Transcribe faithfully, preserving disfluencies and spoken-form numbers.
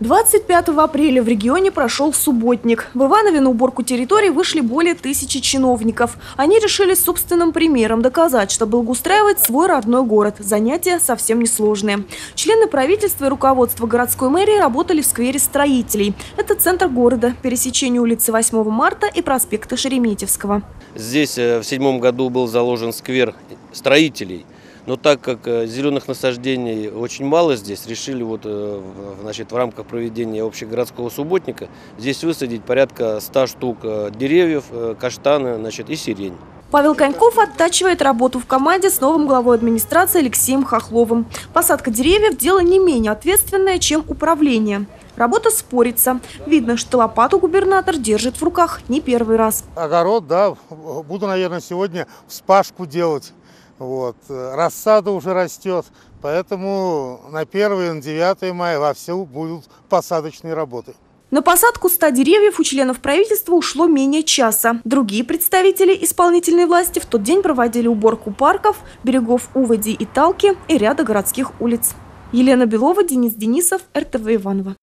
двадцать пятого апреля в регионе прошел субботник. В Иванове на уборку территории вышли более тысячи чиновников. Они решили собственным примером доказать, что благоустраивать свой родной город – занятие совсем несложное. Члены правительства и руководства городской мэрии работали в сквере строителей. Это центр города, пересечение улицы восьмого марта и проспекта Шереметьевского. Здесь в седьмом году был заложен сквер строителей. Но так как зеленых насаждений очень мало здесь, решили вот, значит, в рамках проведения общегородского субботника здесь высадить порядка ста штук деревьев, каштаны, значит, и сирень. Павел Коньков оттачивает работу в команде с новым главой администрации Алексеем Хохловым. Посадка деревьев – дело не менее ответственное, чем управление. Работа спорится. Видно, что лопату губернатор держит в руках не первый раз. Огород, да, буду, наверное, сегодня вспашку делать. Вот. Рассада уже растет, поэтому на первое и на девятое мая вовсю будут посадочные работы. На посадку ста деревьев у членов правительства ушло менее часа. Другие представители исполнительной власти в тот день проводили уборку парков, берегов Уводи и Талки и ряда городских улиц. Елена Белова, Денис Денисов, эр тэ вэ Иваново.